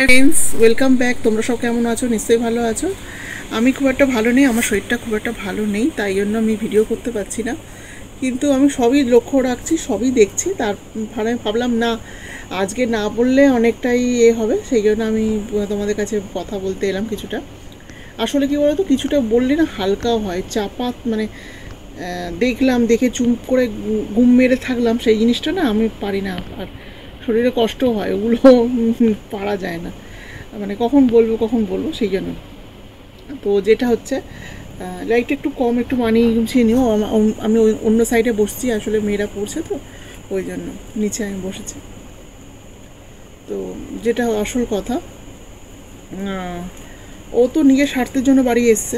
Friends, welcome back. তোমরা সব কেমন আছো? নিশ্চয়ই ভালো আছো। আমি খুব একটা ভালো নেই, আমার শরীরটা খুব একটা ভালো নেই, তাই জন্য আমি ভিডিও করতে পারছি না। কিন্তু আমি সবই লক্ষ্য রাখছি, সবই দেখছি। তার ভাবলাম না, আজকে না বললে অনেকটাই হবে, সেই জন্য আমি তোমাদের কাছে কথা বলতে এলাম কিছুটা। আসলে কি বলতো, কিছুটা বললে না হালকাও হয়, চাপা মানে দেখলাম, দেখে চুপ করে ঘুম মেরে থাকলাম, সেই জিনিসটা না আমি পারি না। আর শরীরে কষ্ট হয়, ওগুলো পারা যায় না, মানে কখন বলবো সেই জন্য। তো যেটা হচ্ছে, লাইটটা একটু কম, একটু মানিয়ে গুছিয়ে নিও। আমি ওই অন্য সাইডে বসছি, আসলে মেয়েরা পড়ছে তো ওই জন্য নিচে আমি বসেছি। তো যেটা আসল কথা, ও তো নিজের স্বার্থের জন্য বাড়ি এসছে,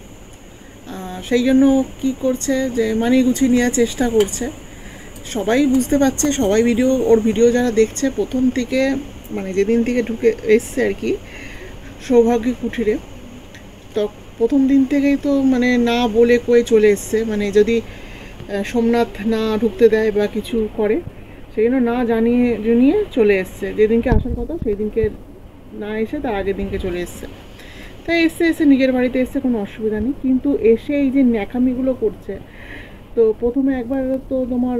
সেই জন্য কি করছে যে মানিয়ে গুছিয়ে নেওয়ার চেষ্টা করছে। সবাই বুঝতে পারছে, সবাই ওর ভিডিও যারা দেখছে প্রথম থেকে, মানে যেদিন থেকে ঢুকে এসছে আর কি সৌভাগ্য কুঠিরে, তো প্রথম দিন থেকেই তো মানে না বলে কয়ে চলে এসছে। মানে যদি সোমনাথ না ঢুকতে দেয় বা কিছু করে, সেই জন্য না জানিয়ে চলে এসছে। যেদিনকে আসার কথা সেই দিনকে না এসে তার আগের দিনকে চলে এসছে। তাই এসে নিজের বাড়িতে এসছে, কোনো অসুবিধা নেই। কিন্তু এসে এই যে ন্যাকামিগুলো করছে, তো প্রথমে একবার তো তোমার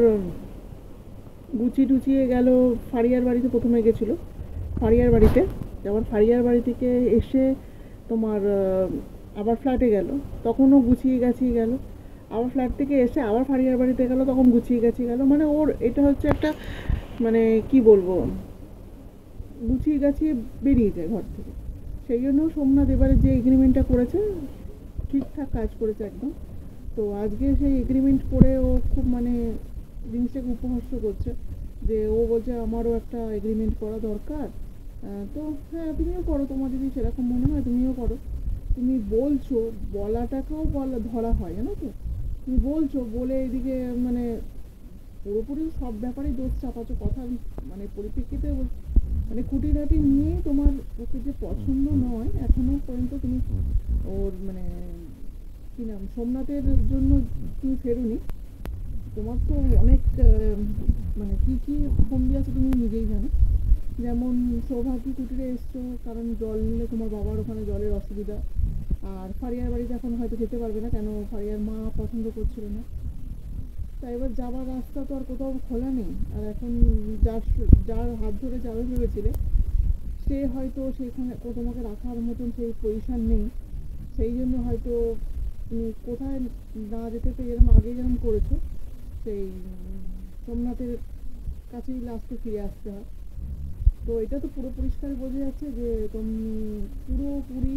গুছিয়ে টুচিয়ে গেল ফারিয়ার বাড়িতে, প্রথমে গেছিলো ফারিয়ার বাড়িতে। যেমন ফারিয়ার বাড়ি থেকে এসে তোমার আবার ফ্ল্যাটে গেল, তখনও গুছিয়ে গাছিয়ে গেল। আবার ফ্ল্যাট থেকে এসে আবার ফারিয়ার বাড়িতে গেল, তখন গুছিয়ে গাছিয়ে গেল। মানে ওর এটা হচ্ছে একটা, মানে কি বলবো, গুছিয়ে গাছিয়ে বেরিয়ে যায় ঘর থেকে। সেই জন্য সোমনাথ এবারে যে এগ্রিমেন্টটা করেছে, ঠিকঠাক কাজ করেছে একদম। তো আজকে সেই এগ্রিমেন্ট করে ও খুব মানে জিনিসটাকে উপহাস্য করছে, যে ও বলছে আমারও একটা এগ্রিমেন্ট করা দরকার। তো হ্যাঁ, তুমিও করো, তোমার যদি সেরকম মনে হয় তুমিও করো। তুমি বলছো, বলাটাকেও ধরা হয়, জানো তো। তুমি বলছো বলে এদিকে মানে পুরোপুরি সব ব্যাপারেই দোষ চাপাচ্ছ, কথা মানে পরিপ্রেক্ষিতে মানে খুঁটিনাটি নিয়ে তোমার ওকে যে পছন্দ নয় এখনো পর্যন্ত তুমি ওর মানে কি নাম সোমনাথের জন্য তুমি ফেরোনি। তোমার তো অনেক মানে কি কি ফোন দিয়েছে তুমি নিজেই জানো। যেমন সৌভাগ্য কুটিরে এসছো কারণ জল নিলে তোমার বাবার ওখানে জলের অসুবিধা, আর ফারিয়ার বাড়িতে এখন হয়তো যেতে পারবে না, কেন ফারিয়ার মা পছন্দ করছিল না। তাই এবার যাবার রাস্তা তো আর কোথাও খোলা নেই। আর এখন যার যার হাত ধরে যাবে ভেবেছিলে, সে হয়তো সেখানে তোমাকে রাখার মতন সেই পজিশন নেই। সেই জন্য হয়তো তুমি কোথায় না যেতে তো এরকম আগে যেরকম করেছো, সেই সোমনাথের কাছেই লাস্টে ফিরে আসতে হয়। তো এটা তো পুরো পরিষ্কার বোঝা যাচ্ছে যে তুমি পুরোপুরি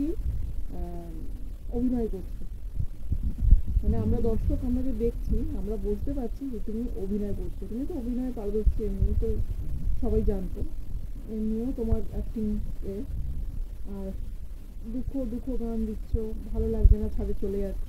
অভিনয় করছো। মানে আমরা দর্শক, আমরা যে দেখছি আমরা বুঝতে পারছি যে তুমি অভিনয় করছো। তুমি তো অভিনয় পারদর্শী, এমনি তো সবাই জানতো, এমনিও তোমার অ্যাক্টিং এ। আর দুঃখ দুঃখ গান দিচ্ছ, ভালো লাগবে না, ছাদে চলে যাচ্ছ।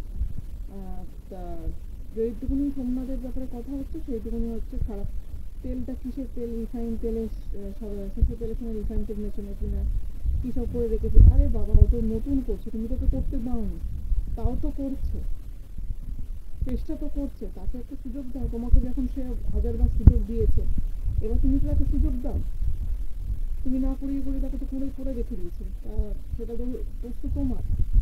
তা যেইটুকুনি সোমনাথের ব্যাপারে কথা হচ্ছে সেইটুকুনি হচ্ছে খারাপ। তেলটা কিসের তেল? রিফাইন তেলে, সরষের তেলের সঙ্গে রিফাইন তেল মেশানো কিনা কী সব করে রেখেছে। আরে বাবা, ও তো নতুন করছে, তুমি তো করতে দাওনি, তাও তো করছে, চেষ্টা তো করছে। তাকে একটা সুযোগ দাও, তোমাকে যখন সে হাজারবার সুযোগ দিয়েছে, এবার তুমি তো একটা সুযোগ দাও। তুমি না করিয়ে করে তাকে তো করে রেখে দিয়েছে, তা সেটা তো করছে তোমার।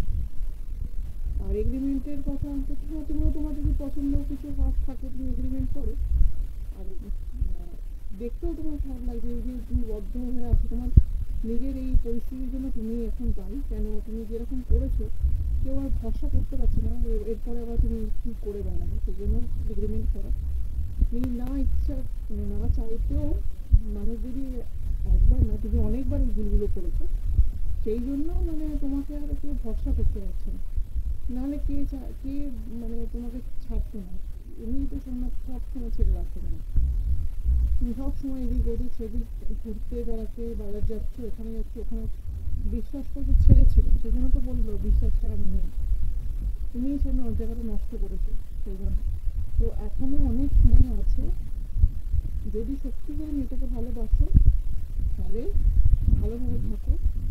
আর এগ্রিমেন্টের কথা তুমিও তোমার যদি পছন্দ কিছু হক থাকে তুমি এগ্রিমেন্ট করো। আর দেখতেও তোমার খারাপ লাগবে এই যে তুমি বদ্ধ হয়ে আছো তোমার নিজের এই পরিস্থিতির জন্য। তুমি এখন দায়ী, কেন তুমি যেরকম করেছো কেউ আর ভরসা করতে পারছে না। এরপরে আবার তুমি কী করে বেড়াবে, সেই জন্য এগ্রিমেন্ট করা। তুমি না ইচ্ছা মানে না চাইতেও মানুষ যদি একবার না, তুমি অনেকবার ভুলগুলো করেছো, সেই জন্য মানে তোমাকে আর কেউ ভরসা করতে পারছে না। নাহলে কে মানে তোমাকে ছাড়তো না। এমনি তো সব সময় ছেড়ে রাখতে পারে। তুমি সব সময় এদিক ওদিক সেদিক ঘুরতে বেড়াতে, বাজার যাচ্ছ, এখানে যাচ্ছ ওখানে, বিশ্বাস করতে ছেড়েছিল, সেই জন্য তো বললো বিশ্বাস করা মেয়ে। তুমি সব জায়গাটা নষ্ট করেছো সেই জন্য। তো এখনো অনেক সময় আছে, যদি সত্যি করে মেয়েটাকে ভালোবাসো তাহলে ভালোভাবে থাকো।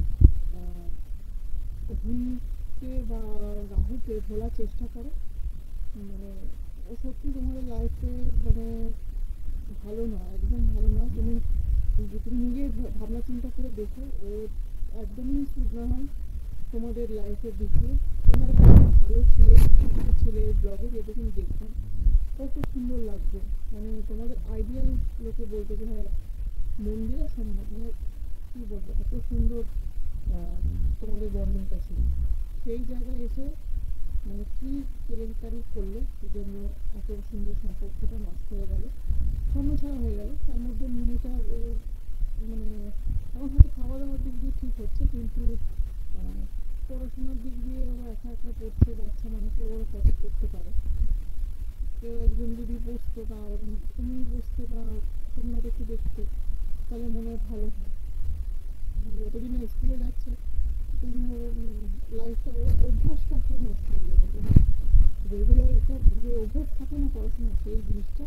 ভুলকে বা রাহুকে ভোলার চেষ্টা করো। মানে ও সত্যি তোমাদের লাইফে মানে ভালো নয়, একদম ভালো নয়। তুমি তুমি নিজে ভাবনা চিন্তা করে দেখো, ও একদমই শুধরা হয় তোমাদের লাইফের দিক দিয়ে। তোমার ভালো ছেলে ব্লগে যেটা তুমি দেখতাম কত সুন্দর লাগবে, মানে তোমাদের আইডিয়াল লোকে বলতে যে হ্যাঁ মন দিয়ে সম্ভব, মানে কী বলবো এত সুন্দর তোমাদের বর্ণনটা ছিল। সেই জায়গায় এসে মানে কী কেলেঙ্কারি করলে সেই জন্য এত সুন্দর সম্পর্কটা নষ্ট হয়ে গেল, ছাড়া হয়ে গেল। তার মধ্যে মেয়েটা মানে আমার হয়তো খাওয়া দাওয়ার দিক দিয়ে ঠিক হচ্ছে, কিন্তু পড়াশোনার দিক দিয়ে ওরা একা একা পড়ছে, বাচ্চা মানুষের ওরা কত করতে পারে। কেউ একজন যদি বসতো বা তুমি বসতে বা তোমরা একটু দেখতে, তাহলে মনে হয় ভালো হয়। যতদিন স্কুলে যাচ্ছে তুমি লাইফটা অভ্যাসটাকে নষ্ট হয়ে যাবে। রেগুলার একটা যে অভ্যাস থাকে না পড়াশোনা, সেই জিনিসটা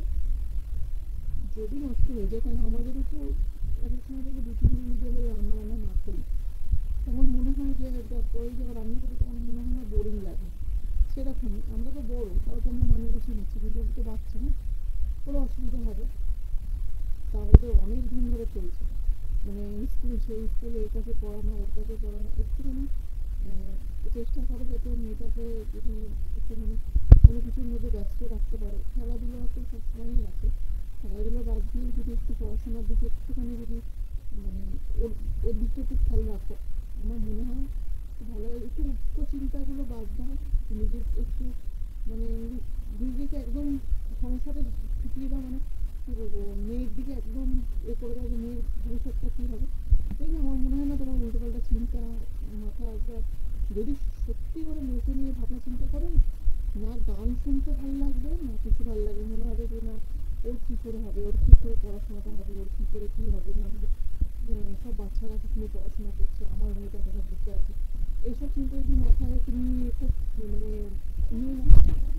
যদি নষ্ট হয়ে যায়, কারণ আমাদেরও তো এক সময় থেকে 2-3 মিনিট ধরে রান্না বান্না না করি, তখন মনে হয় যে পরে যখন রান্না করি তখন মনে হয় না বোরিং লাগে। সেরকমই আমরা তো বড়ো, তাও তো আমরা মানুষ বেশি নিচ্ছি, কিন্তু তো বাচ্চা না, কোনো অসুবিধা হবে। তাহলে অনেক দিন ধরে চলছে, মানে স্কুলে সেই স্কুলে এর কাছে পড়ানো ওর কাছে পড়ানো, একটুখানি চেষ্টা করো যাতে মেয়েটাকে যদি একটু মানে কোনো কিছুর মধ্যে ব্যস্ত রাখতে পারো। খেলাধুলা তো সবসময়ই আছে, খেলাধুলা বাদ দিয়ে যদি একটু পড়াশোনার দিকে একটুখানি যদি মানে ওর ওর দিকটা একটু খেয়াল রাখো, আমার মনে হয় ভালো হয়। একটু উচ্চ চিন্তাগুলো বাদ দাও, নিজের একটু মানে নিজেকে একদম সংসারে ঢুকিয়ে দাও, মানে কী বলবো মেয়ের দিকে একদম করে দাও যে মেয়ের ভবিষ্যৎটা কী হবে। তাই না, আমার মনে হয় না তোমার উল্টোপাল্টা চিন্তা মাথায় আসবে। যদি সত্যি করে মেয়েকে নিয়ে ভাবনা চিন্তা করো না, গান শুনতে ভালো লাগবে না কিছু ভালো লাগবে, মনে হবে যে না ওর কী করে হবে, ওর কী করে পড়াশোনাটা হবে, ওর কী করে কী হবে না হবে। সব বাচ্চারা কিছু পড়াশোনা করছে, আমার মেয়েটা কোথাও বসে আছে, এইসব চিন্তা যদি মাথায় তুমি খুব মানে নিয়ে না,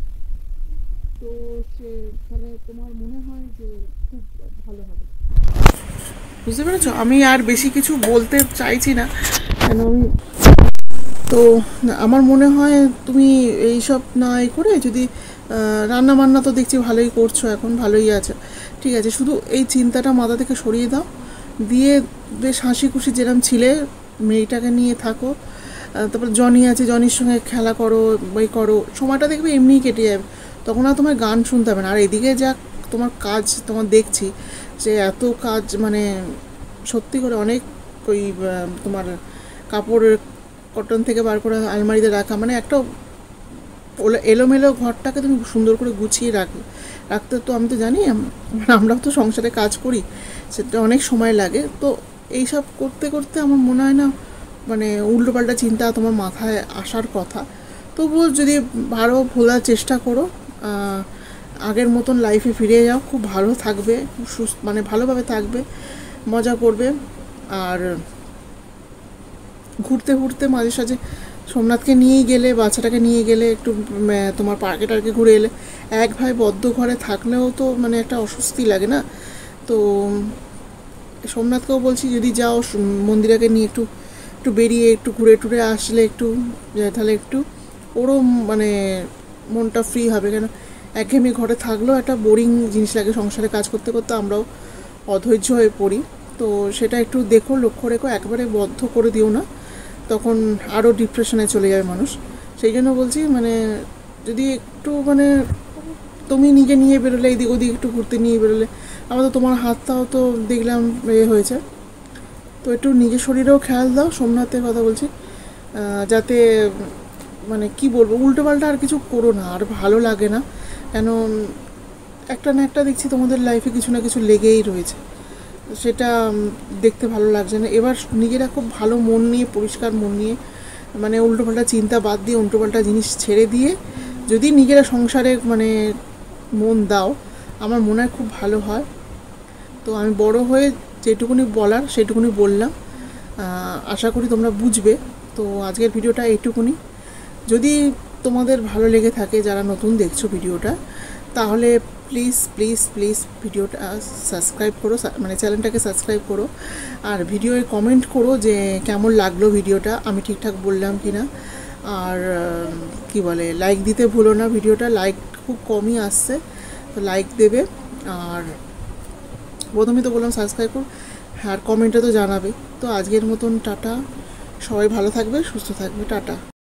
তো সে তাহলে তোমার মনে হয় যে খুব ভালো হবে। বুঝতে পেরেছো? আমি আর বেশি কিছু বলতে চাইছি না, কেন আমি তো আমার মনে হয় তুমি এইসব না করে যদি রান্না বান্না তো দেখছি ভালোই করছো, এখন ভালোই আছে, ঠিক আছে, শুধু এই চিন্তাটা মাথা থেকে সরিয়ে দাও, দিয়ে বেশ হাসি খুশি যেরকম ছিলে মেয়েটাকে নিয়ে থাকো। তারপর জনি আছে, জনির সঙ্গে খেলা করো, বই করো, সময়টা দেখবে এমনিই কেটে যাবে, তখন আর তোমার গান শুনতে হবে না। আর এদিকে যা তোমার কাজ তোমার দেখছি যে এত কাজ, মানে সত্যি করে অনেক ওই তোমার কাপড় কটন থেকে বার করে আলমারিতে রাখা, মানে একটা এলোমেলো ঘরটাকে তুমি সুন্দর করে গুছিয়ে রাখতে তো আমি তো জানি, আমরাও তো সংসারে কাজ করি, সেটা অনেক সময় লাগে। তো এইসব করতে করতে আমার মনে হয় না মানে উল্টোপাল্টা চিন্তা তোমার মাথায় আসার কথা। তবুও যদি আরও ভোলার চেষ্টা করো, আগের মতন লাইফে ফিরে যাও, খুব ভালো থাকবে, মানে ভালোভাবে থাকবে, মজা করবে। আর ঘুরতে ঘুরতে মাঝে সাঝে সোমনাথকে নিয়েই গেলে, বাচ্চাটাকে নিয়ে গেলে একটু তোমার পার্কে টার্কে ঘুরে এলে, এক ভাই বদ্ধ ঘরে থাকলেও তো মানে একটা অস্বস্তি লাগে না। তো সোমনাথকেও বলছি যদি যাও মন্দিরাকে নিয়ে একটু একটু বেরিয়ে একটু ঘুরে টুরে আসলে একটু, তাহলে একটু ওরও মানে মনটা ফ্রি হবে। কেন একঘেয়েমি ঘরে থাকলেও একটা বোরিং জিনিস লাগে, সংসারে কাজ করতে করতে আমরাও অধৈর্য হয়ে পড়ি। তো সেটা একটু দেখো, লক্ষ্য রেখো, একবারে বদ্ধ করে দিও না, তখন আরও ডিপ্রেশনে চলে যাবে মানুষ। সেই জন্য বলছি মানে যদি একটু মানে তুমি নিজে নিয়ে বেরোলে, এদিক ওদিক একটু ঘুরতে নিয়ে বেরোলে, আমার তো তোমার হাতটাও তো দেখলাম হয়েছে, তো একটু নিজের শরীরেও খেয়াল দাও। সোমনাথের কথা বলছি, যাতে মানে কি বলবো উল্টোপাল্টা আর কিছু করো না, আর ভালো লাগে না। কেন একটা না একটা দেখছি তোমাদের লাইফে কিছু না কিছু লেগেই রয়েছে, সেটা দেখতে ভালো লাগছে না। এবার নিজেরা খুব ভালো মন নিয়ে, পরিষ্কার মন নিয়ে, মানে উল্টোপাল্টা চিন্তা বাদ দিয়ে, উল্টোপাল্টা জিনিস ছেড়ে দিয়ে যদি নিজেরা সংসারে মানে মন দাও, আমার মনে হয় খুব ভালো হয়। তো আমি বড় হয়ে যেটুকুনি বলার সেটুকুনি বললাম, আশা করি তোমরা বুঝবে। তো আজকের ভিডিওটা এইটুকুনি। যদি তোমাদের ভালো লেগে থাকে, যারা নতুন দেখছো ভিডিওটা, তাহলে প্লিজ প্লিজ প্লিজ ভিডিওটা সাবস্ক্রাইব করো, মানে চ্যানেলটাকে সাবস্ক্রাইব করো, আর ভিডিওয়ে কমেন্ট করো যে কেমন লাগলো ভিডিওটা, আমি ঠিকঠাক বললাম কি না। আর কি বলে লাইক দিতে ভুলো না, ভিডিওটা লাইক খুব কমই আসছে, তো লাইক দেবে। আর প্রথমে তো বললাম সাবস্ক্রাইব করো, আর কমেন্টে তো জানাবে। তো আজকের মতন টাটা, সবাই ভালো থাকবে, সুস্থ থাকবে, টাটা।